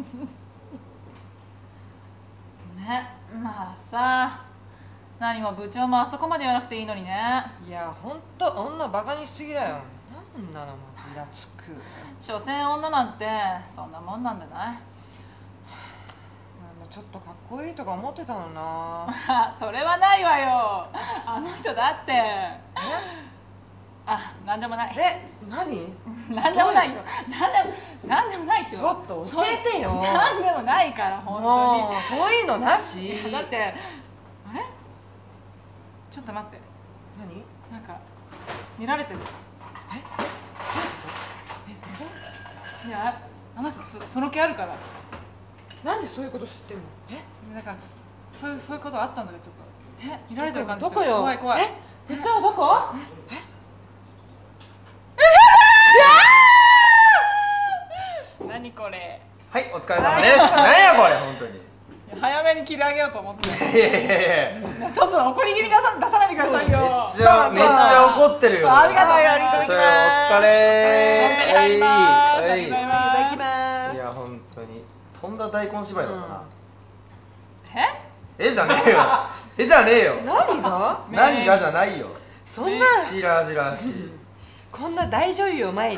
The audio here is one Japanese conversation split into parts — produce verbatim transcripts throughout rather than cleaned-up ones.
ね、まあさ、何も部長もあそこまで言わなくていいのにね。 いやほんと女バカにしすぎだよ。なんなのもイラつく。 所詮女なんてそんなもんなんじゃない？ ちょっとかっこいいとか思ってたのな。 それはないわよ。あの人だって。あ、なんでもない。 え、何？ なんでもないよ。なんでもなんでもないってちょっと教えてよ。 なんでもないから本当に。 もうそういうのなし。 だってあれ？ちょっと待って。 何？ なんか見られてる。 え？ え？いや、あの人そその気あるから。 なんでそういうこと知ってんの？え？ だからちょっとそういうそういうことあったんだけどちょっと。え？見られてる感じする。 どこよ？ 怖い怖い。 え？部長どこ？え？ 何これ。 はい、お疲れ様です。何やこれ本当に。 早めに切り上げようと思って。 いやいやいや。 ちょっと怒り気味出さ出さないでくださいよ。 めっちゃめっちゃ怒ってるよ。 ありがとうございます。 いただきます。 お疲れー。 はい、いただきます。 いただきます。 いや本当にとんだ大根芝居だったな。 え？ えじゃねえよ。えじゃねえよ。 何が？ 何がじゃないよ。 そんなしらじらしい。 こんな大女優を前に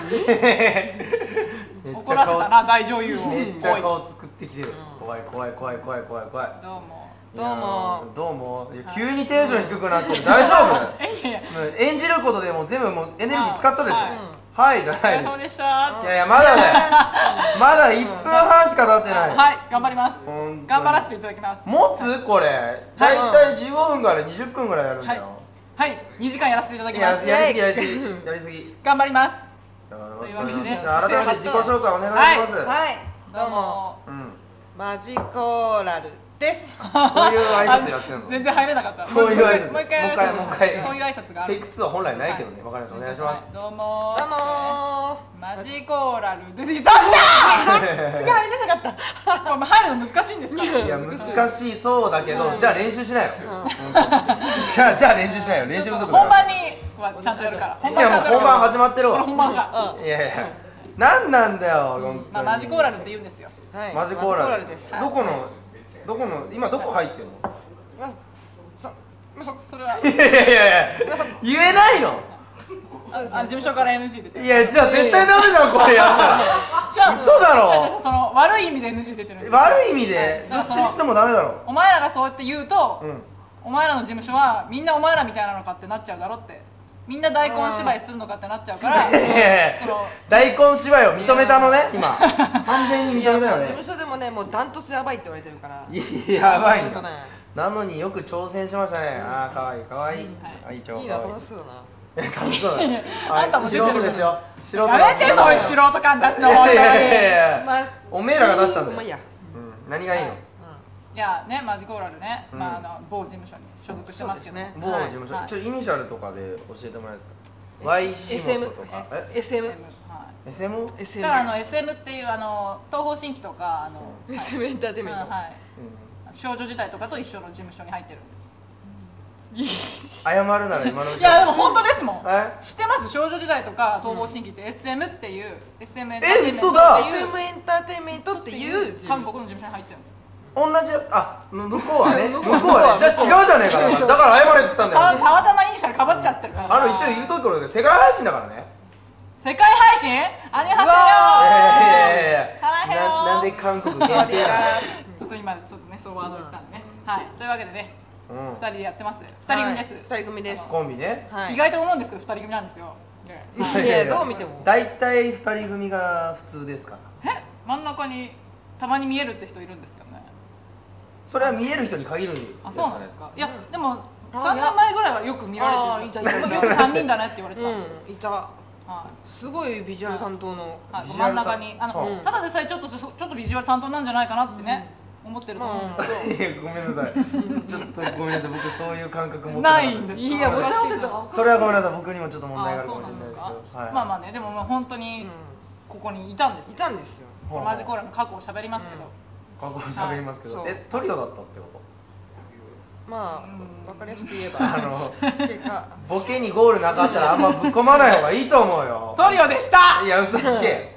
怒らせたな大女優を。 めっちゃ顔作ってきてる。怖い怖い怖い怖い怖い怖い。 どうも。 どうもどうも。急にテンション低くなってる。大丈夫？ いやいや。 演じることでもう全部もうエネルギー使ったでしょ。はいじゃないです。 そうでしたいやいやまだね。まだいっぷんはんしか経ってない。 はい、頑張ります。 頑頑張らせていただきます。 持つこれ。だいたいじゅうごふんからにじゅっぷんぐらいやるんだよ。 はい、にじかんやらせていただきやます。 やりすぎやりすぎやりすぎ。 頑張ります。 というわけでね改めて自己紹介お願いします。 はいどうも。 うん。 マジコーラルですそういう挨拶やってんの。 全然入れなかった。 そういう挨拶。 もう一回もう一回もう一回。 そういう挨拶がある。 テイクツーは本来ないけどね。わかりました。お願いします。 どうも。 どうもマジコーラルです。ちょっと。 次入れなかったこれ入るの難しいんですか？ いや難しいそうだけど、じゃあ練習しないよ。じゃあじゃあ練習しないよ。練習不足だから。 本番にはちゃんとやるから。 いやもう本番始まってるわ。 本番が。 いやいや。なんなんだよ。 まあマジコーラルって言うんですよ。 マジコーラルです。 どこのどこの今どこ入ってんの？ それは。 いやいやいや言えないの？ あ事務所から エヌジー 出てる。 いやじゃあ絶対ダメじゃんこれやったら。嘘だろ。 その悪い意味で エヌジー 出てる。 悪い意味でどっちにしてもダメだろ。 お前らがそうやって言うと、 うん。 お前らの事務所はみんなお前らみたいなのかってなっちゃうだろって。みんな大根芝居するのかってなっちゃうから。その大根芝居を認めたのね今。完全に認めたよね。 事務所でもねもうダントツやばいって言われてるから。 やばいんだ。なのによく挑戦しましたね。ああ可愛い可愛い。はい超いいな可愛い。 楽しそうだな。 楽しそうだ。 あんたも出てる素人ですよ。素人。 やめてそういう素人感出すの。 いやいやいいや。おめえらが出したんだよ。 まあいいや。 うん。何がいいの？ やねマジコーラルね、まああの某事務所に所属してますけどね。 某事務所。ちょっとイニシャルとかで教えてもらえますか？ワイシモトとか。 エスエム。 エスエム？ だからあの エスエム っていうあの東方神起とかあのエスエム エンターテインメント。 はい。少女時代とかと一緒の事務所に入ってるんです。 謝るなら今のうち。 いやでも本当ですもん。 え？ 知ってます？少女時代とか東方神起って エスエム っていう エスエム エンターえテインメント嘘だ。 っていうエスエム エンターテインメントっていう韓国の事務所に入ってるんです。 同じあ向こうはね向こうはねじゃあ違うじゃねえかだから謝れって言ったんだよ。 たまたまイニシャルかぶっちゃってるから。 あの一応言うところで世界配信だからね。 世界配信？アニハセヨー。 なんで韓国限定だ。 ちょっと今ちょっとねそうワード言ったんでね。はいというわけでねふたりでやってます。ふたり組です。 ふたり組です。 コンビね。 意外と思うんですけどふたり組なんですよ。 いやどう見ても。 大体ふたり組が普通ですから。 え真ん中にたまに見えるって人いるんですけどね。 それは見える人に限るんです。 あそうなんですか。いやでもさんねんまえぐらいはよく見られてる。よくさんにんだねって言われてたんです。 いた。すごいビジュアル担当の真ん中にあのただでさえちょっとちょっとビジュアル担当なんじゃないかなってね思ってると思うんですけど。 ごめんなさい。ちょっとごめんなさい僕そういう感覚持ってないんです。 いや難しいぞ。 それはごめんなさい僕にもちょっと問題があるかもしれないですけど。 まあまあねでも本当にここにいたんです。 いたんですよ。 マジコーラの過去を喋りますけど。 過去を喋りますけど。えトリオだったってこと？ まあ分かりやすく言えばあの結果ボケにゴールなかったらあんまぶっ込まない方がいいと思うよ。 トリオでした。 いや嘘つけ。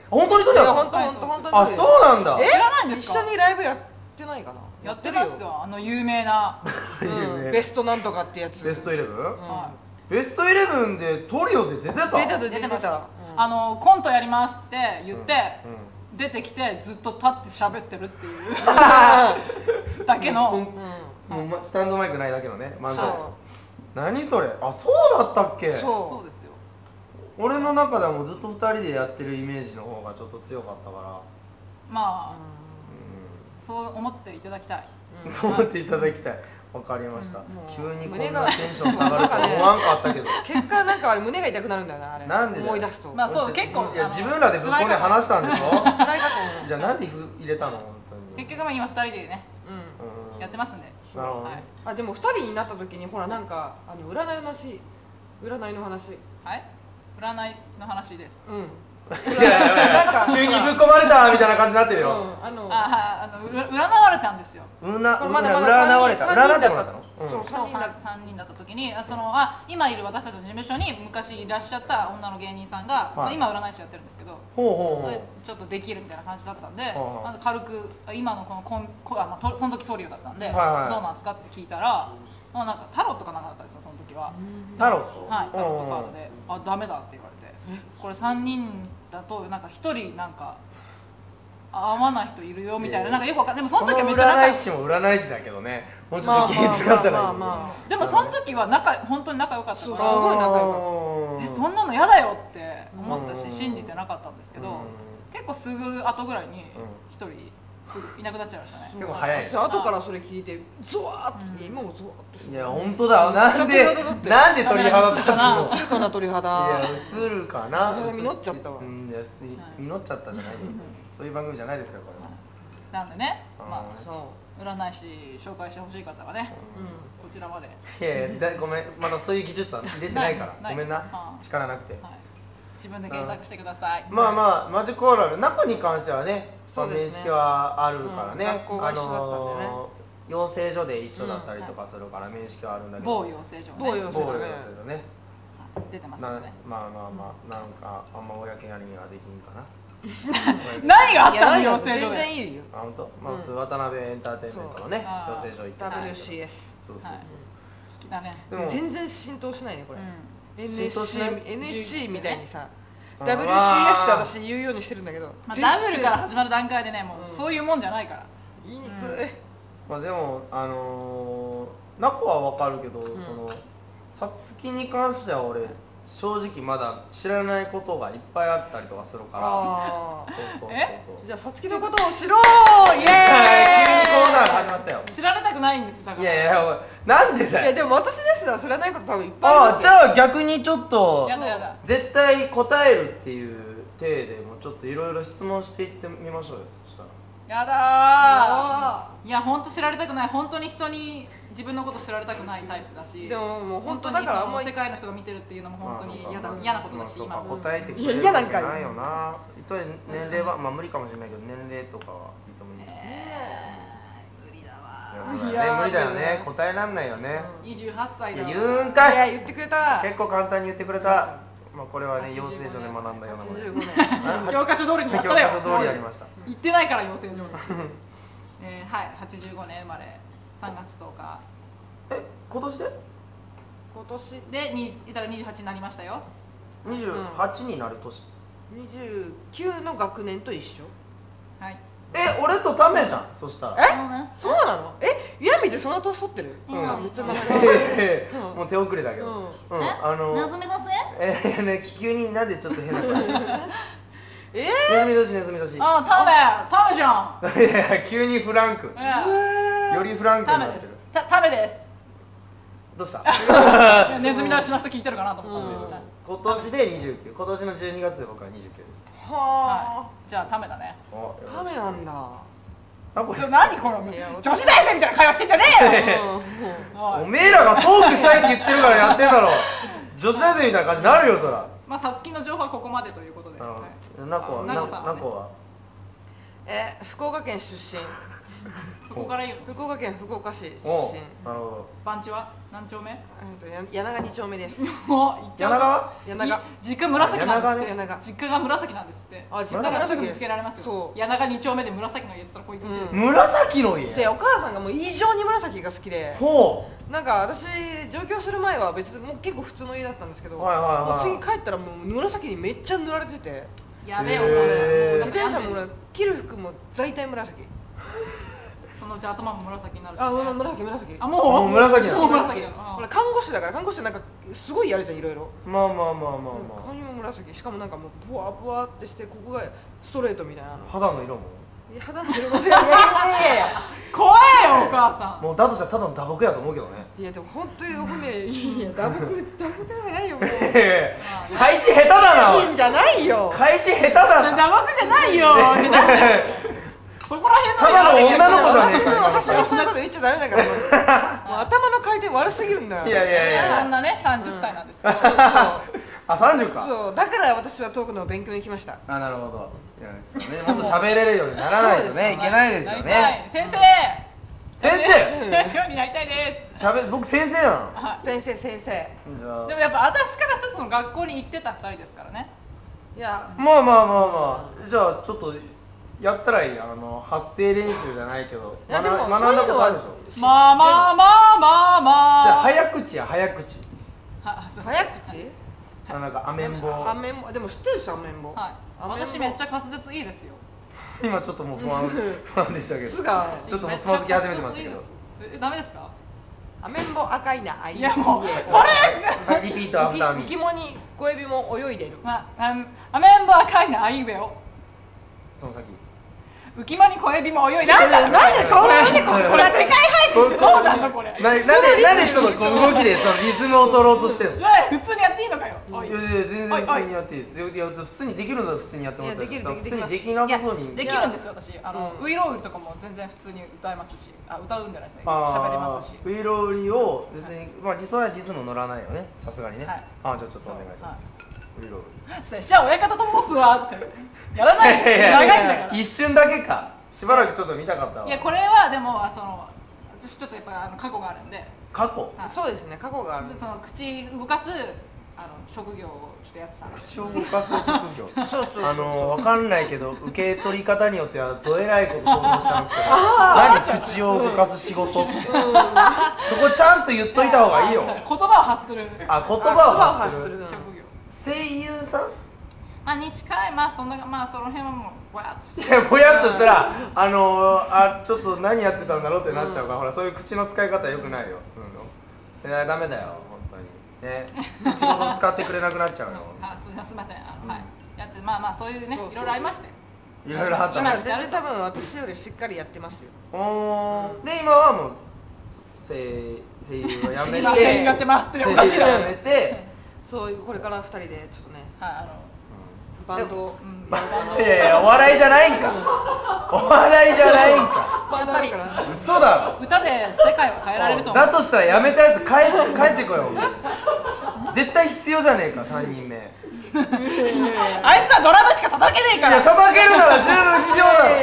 本当にトリオだったの？ いや本当本当本当にあ、 トリオそうなんだ。 え知らないんですか？ 一緒にライブやってないかな。 やってますよ、あの有名な、 うん、ベストなんとかってやつ。 ベストイレブン？ はベストイレブンでトリオで出てた？ 出てた出い、出てました、 うんあのコントやりますって言って、 うん出てきてずっと立って喋ってるっていうだけの、 うんもうまスタンドマイクないだけのね漫才。何それ？あ、そうだったっけ？ そうそうですよ。 俺の中ではもうずっとふたりでやってるイメージの方がちょっと強かったから、 まあ、 うそう思っていただきたい。 ん、と思っていただきたい。わかりました。 うん急にこん胸がなテンション下がると思わんかったけど。 結果なんかあれ胸が痛くなるんだよなあれ。 なんでだよ思い出すと。 まあそう結構いやあの自分らでぶっ込んで話したんでしょ？ 辛いかと思う。 じゃあなんでふ入れたの本当に。 結局まあ今ふたりでねうん。 うんやってますんで、 なるほどねはい。 あでも二人になった時にほらなんかあの占いの話占いの話。 はい、占いの話です。 うん。 いやいやいや急にぶっ込まれたみたいな感じになってるよ。 うんあの。 あはい、あのうら占われたんですよ。 うな、うな、 これまだまだ占われた。 三人占ってもらったの？うんそうそう三人ださんにんだった時にあそのあ今いる私たちの事務所に昔いらっしゃった女の芸人さんが、まあ今占い師やってるんですけど、 ほうほうほでちょっとできるみたいな感じだったんで、 ほうまず軽くあ今のこのコンこあ、まあ、とその時トリオだったんで、 はいはいどうなんすかって聞いたら、まあ、なんかタロットかなんかだったんですよその時は。 タロット？ はい、タロットカードで「あダメだ」って言われてこれさんにんだとなんかひとりなんか合わない人いるよみたいな、なんかよくわかんない。でもその時はめっちゃ仲占い師も占い師だけどね。もうちょっと気使ったらいい。 まあまあまあまでもその時は仲本当に仲良かったからそうすごい仲良かえそんなの嫌だよって思ったうんし信じてなかったんですけど、 うん結構すぐ後ぐらいにひとりすぐいなくなっちゃいましたね。 結構早い私後からそれ聞いてゾワーッと今もゾワーッとして。 いや本当だ。なんでちょっとちょっとなんで鳥肌立つの？ 映るかな鳥肌。 いや映るかな。 いや実っちゃったわうんいや実っちゃったじゃないよ。そういう番組じゃないですからこれは。 なんでね、まそう。 あ占い師紹介してほしい方はね、 うこちらまで、 いやいやだごめんまだそういう技術は入れてないからないごめんなはい力なくて。 はい、自分で検索してください。 まあまあマジックオーラル中に関してはね、 そうですね面識はあるからね、 うん学校が一緒だったんでねのー養成所で一緒だったりとかするから面識はあるんだけど、 某養成所某養ね、 某養成所ね成所ね、 出てますなのでね。 まあまあまあなんかあんま公にはできんかな。 何があん。いやったの何よ全養成所で。 然いいよ。 あ本当？まあうん普通渡辺エンターテインメントのねそう養成所行ってたダブリューシーエス。 そうそうそう。 はい好きだね。 でも全然浸透しないねこれ。 浸透しないエヌエスシー エヌエスシー みたいにさうんダブリューシーエス って私言うようにしてるんだけど。 まあ、 全然ダブルから始まる段階でねもううんそういうもんじゃないから。 言いにくうんい。 まあでもあのー、ナコはわかるけど、 んそのさつきに関しては俺正直まだ知らないことがいっぱいあったりとかするから。 ああ。 そうそうそうえそう。 じゃあさつきのことを知ろうイエーイ。 急にコーナー始まったよ。 知られたくないんですだから。 いやいやおいなんでだよ。 いやでも私ですら知らないこと多分いっぱいあああじりますよ。 ゃあ逆にちょっとやだやだ。 絶対答えるっていう体でもうちょっといろいろ質問していってみましょうよ。そしたら。 やだー。いや本当知られたくない。本当に人に自分のこと知られたくないタイプだし。 でももう本当にだからあんまりその世界の人が見てるっていうのも本当に嫌だまあそうか嫌なことだし今。 まあそうか答えてくれるいや嫌なんかいわけないよな。一応年齢はまあ無理かもしれないけど年齢とかは聞いてもいいですか。 無理だいわ。 やそうだよね無理だよいやね答えらんないよね。 にじゅうはっさいだわ。 いや言うんいかい。 や言ってくれた。 結構簡単に言ってくれた。まあこれはね養成所で学んだようなもの。 はちじゅうごねん。 あ教科書通りにやった教だよ。 科書通りやりました。 言ってないから養成所に。えーはいはちじゅうごねん生まれさんがつとおかえ今年で今年でにだからにじゅうはちになりましたよ。 にじゅうはちになる年。 にじゅうきゅうの学年と一緒。 はい。 え俺とタメじゃんそしたら。 えそうねそうなの？えユアミってその年取ってる？ うんあめっちゃ名前ええうんもう手遅れだけど。 うんうんあの謎めだせ。 えーね急になんでちょっと変な感じ。 えネズミ年ネズミ年。いあタメタメじゃん。 やいや急にフランク。 えよりフランクタメですになってる。。 たタメです。 どうした？ いやネズミ年の人聞いてるかなと思ったんですけどね。 今年でにじゅうきゅう。今年のじゅうにがつで僕はにじゅうきゅうです。 ー、はじゃあタメだね。 おあダメなんだ。 あこれ何このいや女子大生みたいな会話してんじゃねえよ。おいおめえらがトークしたいって言ってるからやってんだろ。女子大生みたいな感じになるよそら。 まあさつきの情報はここまでということで。 あのはいナコはなナコさんはねナコは。 え福岡県出身。 そこから言うの。 福岡県福岡市出身。 おうなるほど。 番地は何丁目？ えっとや柳川に丁目です。 もう行っちゃう。 柳川？ 柳川。 実家紫なんですって。 柳川。 実家が紫なんですって。 あ、実家だからすぐ紫です。 見つけられますよ。 そう。 柳川に丁目で紫の家って言ったらこいつんちです。 紫の家。 じゃあお母さんがもう異常に紫が好きで。 ほう。 なんか私上京する前は別にもう結構普通の家だったんですけど、 はいはいはい、 もう次帰ったらもう紫にめっちゃ塗られてて、 やべえへーお自転車も着る服も大体紫。 そのうち頭も紫になるし、 あ、もう紫紫。 あ、もうもう紫なの。 もう紫なの。 ほら看護師だから看護師ってなんかすごいやるじゃんいろいろ。 まあまあまあまあまあ。 髪も紫、しかもなんかもうブワブワってしてここがストレートみたいなの。 肌の色も。 いや肌の色もいやいやいやいや。 怖いよお母さん。 もうだとしたらただの打撲やと思うけどね。 いやでも本当にね、いや打撲打撲じゃないよもう。 開始下手だな。 じゃないよ。 開始下手だな。 打撲じゃないよ。そこら辺ただの女の子じゃねえか。 私のそういうこと言っちゃダメだから。もう頭の回転悪すぎるんだよ。 いやいやいや。 そんなねさんじゅっさいなんですけど。 あ、さんじゅうか。 そうだから私はトークの勉強に来ました。 あ、なるほど。いやそうね、もっと喋れるようにならないとねいけないですよね。 先生。 先生。 ようになりたいです。 しゃべ僕先生なの。 先生先生。 じゃあでもやっぱ私からするとその学校に行ってたふたりですからね。 いやまあまあまあまあ、じゃあちょっとやったらいい、あの発声練習じゃないけどいやでも学学んだことあるでしょ。 まあまあまあまあまあ。 じゃあ早口や早口。 はそう早口？ あ、なんかアメンボ。 アメンボでも知ってるしアメンボ。 はい。私めっちゃ滑舌いいですよ。 今ちょっともう不安不安でしたけど。 すがちょっともうつまずき始めてましたけど。 え、ダメですか？ アメンボ赤いなあい。 いやもうそれ。 はい、リピートアフターミー。 浮きもに小エビも泳いでる。 まあアメンボ赤いなあいうべを。 その先。 浮き間に小エビも泳いで。なんだなんでこれなんでこれこれ世界配信してどうなんのこれ。 ななんでなんでちょっとこう動きでそのリズムを取ろうとしてるの。 じゃあ普通にやっていいのかよ。おいいやいや全然普通にやっていいです。いや普通にできるなら普通にやってもらったら。 いやできるできる普通にできなさそうに。 できるんですよ私。あのうんウイロウリとかも全然普通に歌えますし、あ歌うんじゃないですね。 あー喋れますし。 ウイロウリを別にまあ実際はリズム乗らないよね。さすがにね。 はいあーじゃあちょっとお願いしはます。ウイロウい。じゃあ親方と申すわってやらない。 リ。 長いんだから。 一瞬だけか。しばらくちょっと見たかったわ。 いやこれはでもその私ちょっとやっぱあの過去があるんで、 過去。 はいそうですね過去がある。 その口動かすあの職業をちょっとやってたんで。 口を動かす職業。 そうそうあのわかんないけど受け取り方によってはどえらいこと想像しちゃうんですけど。何口を動かす仕事って。そこちゃんと言っといた方がいいよ。 言葉を発するあ、言葉を発する。 職業。 声優さん。 まあに近い、まあそんなまあその辺はもうぼやっとしていやぼやっとしたらあのー、あちょっと何やってたんだろうってなっちゃうから、うん、ほらそういう口の使い方よくないよ、うん、いやダメだよ本当にね仕事使ってくれなくなっちゃうよあすみませんあの、うん、はいやってまあまあそういうねいろいろありましていろいろあった今全然多分私よりしっかりやってますよ。 おーで今はもう声声優をやめて今声優やってますっておかしいなやめてそういうこれからふたりでちょっとねはいあのバンドをいやいやお笑いじゃないんかお笑いじゃないんかバンドあるから嘘だろ歌で世界は変えられると思う。 だとしたらやめたやつ返して帰ってこよう絶対必要じゃねえかさんにんめあいつはドラムしか叩けねえかいやら。 叩けるなら十分必要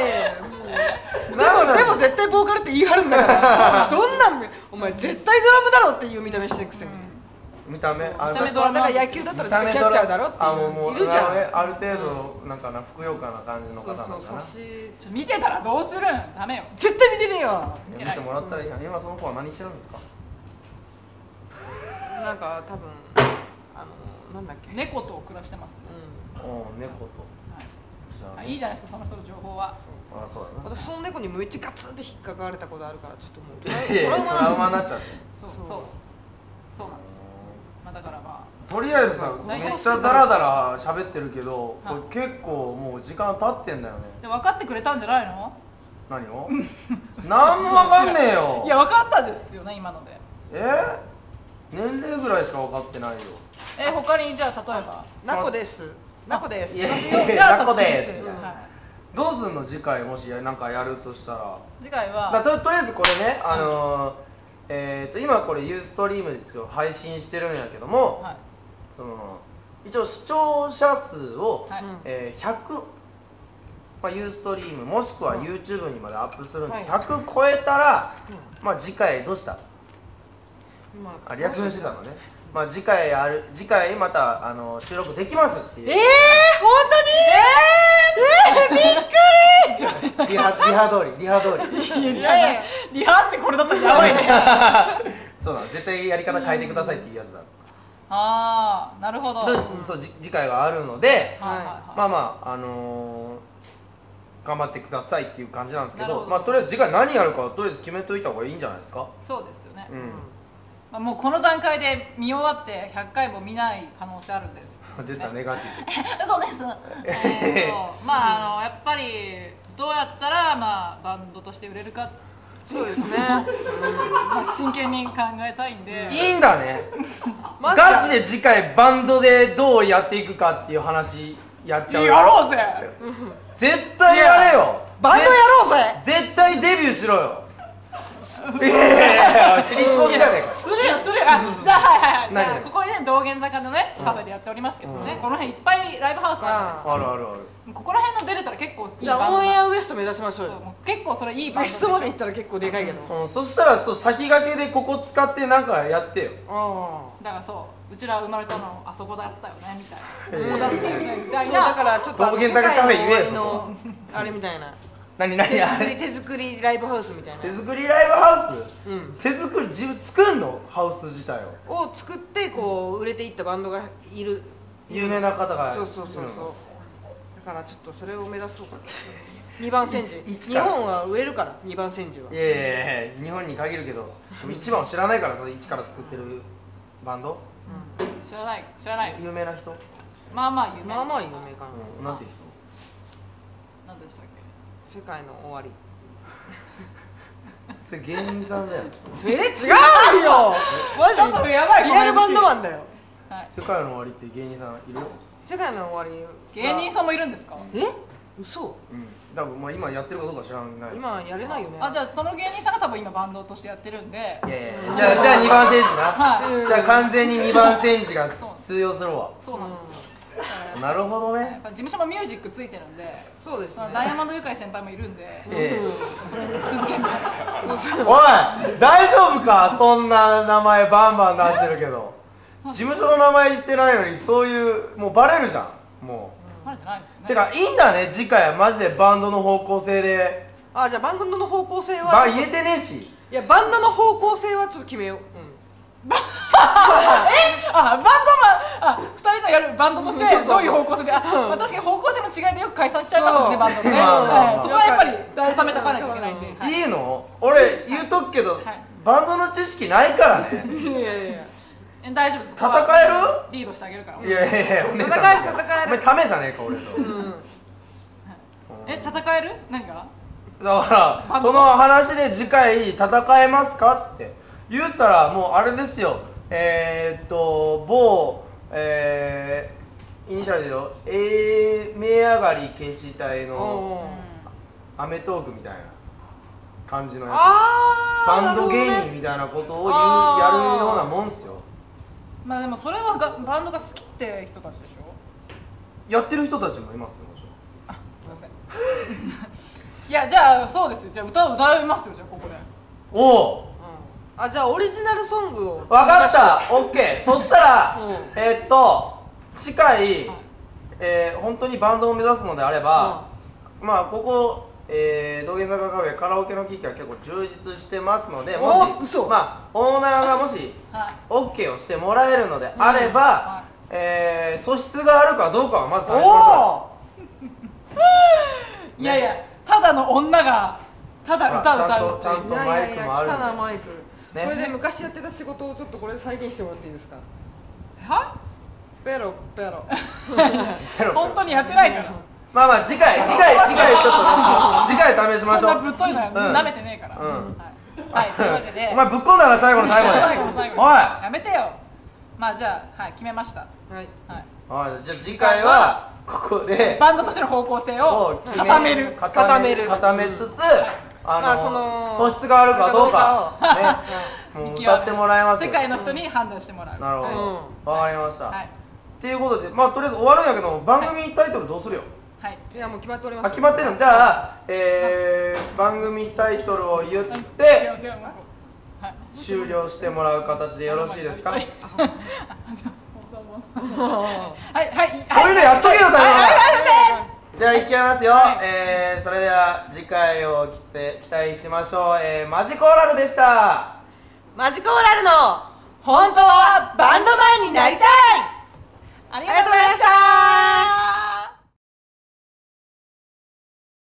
だろでもでも絶対ボーカルって言い張るんだからどんなんお前絶対ドラムだろっていう見た目してるくせに、 見た目あ見た目だから野球だったら絶対キャッチャーだろってあもうもいういるじゃん。 ある程度なんかなふくよかな感じの方そうそうなのかな差しちょ見てたらどうするん。ダメよ。 絶対見てねえよ。 見てもらったらいいな今その子は何してるんですかなんか多分あのなんだっけ猫と暮らしてます。 うんおお猫とはいじゃああいいじゃないですかその人の情報は。 あそうだな私その猫にめっちゃガツンと引っかかれたことあるからちょっともうトラいやいやトラウマトラウマになっちゃってそうそうそうそうなんです。まあだからまとりあえずさめっちゃダラダラ喋ってるけどこれ結構もう時間経ってんだよねあで分かってくれたんじゃないの？ 何をなんもわかんねえよいや分かったですよね今ので。 え年齢ぐらいしか分かってないよえ他にじゃあ例えば。 ナコですナコですいや私よじゃあナコですさつきですはいどうすんの次回もしなんかやるとしたら次回はだととりあえずこれねあのー、えー、と今これユーストリームですけど配信してるんやけども、 はいその一応視聴者数を、 はいうんえー、ひゃくまあ、ユーストリームもしくは YouTube にまでアップするんで、 はいひゃく超えたら、まあ次回どうした？ まあ、リアクションしてたのね。まあ次回ある次回またあの収録できますっていう。 えー、本当に？えー、えー、びっくり。 リハリハ通りリハ通り。 リハリハってこれだったらやばいね。 そうだ、絶対やり方変えてくださいっていうやつだ。 ああ、なるほど。 でそうじ次回があるので、 はいはいはい。 まあまああのー、頑張ってくださいっていう感じなんですけど、 なるほどまあとりあえず次回何やるかとりあえず決めといた方がいいんじゃないですか。 そうですよね。 うん。 まあもうこの段階で見終わってひゃっかいも見ない可能性あるんです。 出たネガティブ。 そうです。えーとまああのやっぱりどうやったらまあバンドとして売れるか。 そうですね。 まあ真剣に考えたいんで。 いいんだね。 マジガチで次回バンドでどうやっていくかっていう話やっちゃうよ。 やろうぜ。 絶対やれよ。 バンドやろうぜ。 絶対デビューしろよ。いやいやいや、私立コミじゃねえか。 するよするよ。あ、じゃあはいはいはい。じゃあ何ここにね道玄坂のねカフェでやっておりますけどね、この辺いっぱいライブハウスあるじゃないですか。 あるあるある。 ここら辺の出れたら結構いいじゃあバンドだ。 オンエアウエスト目指しましょうよ。 そうもう結構それいいバウエンドでしょ。 ストまで行ったら結構でかいけど。 うん、そしたらそう先駆けでここ使ってなんかやってよ。 あだからそううちら生まれたのあそこだったよねみたいな。 へーここだったよねみたあ。 いな。 そうだからちょっとあの道玄坂カフェ言えよ世界の終わりのあれみたいな。 何何手作りあれ手作りライブハウスみたいな。 手作りライブハウス、 うん。 手作り自分作んのハウス自体をを作ってこう売れていったバンドがいる。 有名な方がそうそうそうそういるの。 だからちょっとそれを目指そうかな。二番煎じ。 一一から日本は売れるから二番煎じは。 いやいやいや日本に限るけど一番を知らないからさ一から作ってるバンド知らない知らない。 有名な人、うまあまあ有名。 まあまあ有名かん、なんていうなんでしたっけ。 な。世界の終わり。 人？それ芸人さんだよ。 え違うよ。マジちょっとやばいリアルバンドマンだよ。 はい。 世界の終わりって芸人さんいるよ。 世界の終わりが。 芸人さんもいるんですか。 え？嘘？ うん。多分まあ今やってるかどうか知らない。 今やれないよね。 あ、じゃあその芸人さんが多分今バンドとしてやってるんで。 いやいやじゃあじゃあにばん選手な。 はい。 じゃあ完全ににばん選手が通用するわ。 そうなんですよ。 なるほどね。 やっぱ事務所もミュージックついてるんで、 そうですね。 そのダイヤモンドユカイ先輩もいるんで、 ええそれ続けて。 おい大丈夫か、そんな名前バンバン出してるけど事務所の名前言ってないのにそういうもうバレるじゃんもバレてないですよう。 ね。 てかいいんだね次回はマジでバンドの方向性で。 あ、じゃあバンドの方向性は。 ば言えてねえし。 いやバンドの方向性はちょっと決めよう。 あ、バンドマン、あ、二人のやるバンドとしそうそうそうてどういう方向性で、あ、まあ確かに方向性の違いでよく解散しちゃいますよね、 そうバンドね。 まあまあまあはい、そこはやっぱり固めとかないといけないんで。はいいいの？俺言うとくけど、 はいバンドの知識ないからね。 うん。いやいやいや。 え大丈夫です。 戦える？ リードしてあげるから。 いやいやいやお姉さん戦える戦えるお前ためじゃねえか俺と。 うん。 え、戦える？何が？ だからその話で次回戦えますかって言ったらもうあれですよ。えー、っと某えー、イニシャルで言うと A 名上がり消し隊のおーアメトークみたいな感じのやあーつバンド芸なるほどね人みたいなことを言うあーやるようなもんっすよ。 まあでもそれはがバンドが好きって人たちでしょ。 やってる人たちもいますよもちろん。 あ、すいません。いやじゃあそうですよ。じゃあ歌を歌いますよじゃあここで。 おおあ、じゃあオリジナルソングを。 分かった OK そしたら、 うんえーっと次回、 はいえー本当にバンドを目指すのであれば、まあここ、えー、道玄坂カフェカラオケの機器は結構充実してますので、もしお嘘まあオーナーがもしはい。 OK をしてもらえるのであれば、 はえー素質があるかどうかはまず試しましょおいやいや、ただの女がただ歌を歌う。 ちゃんとー。いやいやいや、 マイクもあるんで来たなマイク。 ねこれで昔やってた仕事をちょっとこれで再現してもらっていいですか。 は？ ペロペロ。 ペロ本当にやってないから。 まあまあ次回次回次回ちょっと次回試しましょう。 そんなぶっといのはうん舐めてねえから。 うんはい。はい、というわけで。 お前ぶっ込んだな最後の最後で最後の最後においやめてよ。まあじゃあはい決めました。 はい。 はい。 はい、じゃあ次回はここでバンドとしての方向性を決め固める。 固める固めつつ、あの、 まあその素質があるかどうかかね、もう歌ってもらいますよ。 世界の人に判断してもらう。 なるほはいど、わかりました。 はい。 っていうことで、まあとりあえず終わるんやけど番組タイトルどうするよ。 はいいやもう決まっておりますあ決まってるのじゃあ、えー、番組タイトルを言っ違うて違うはい終了してもらう形でよろしいですか？ はいはいはいそういうのやっとけよさよはいはいはいじゃあいきますよ、えー、それでは次回を期待期待しましょう、えー、マジコーラルでした。 マジコーラルの本当はバンドマンになりたい。 ありがとうございました。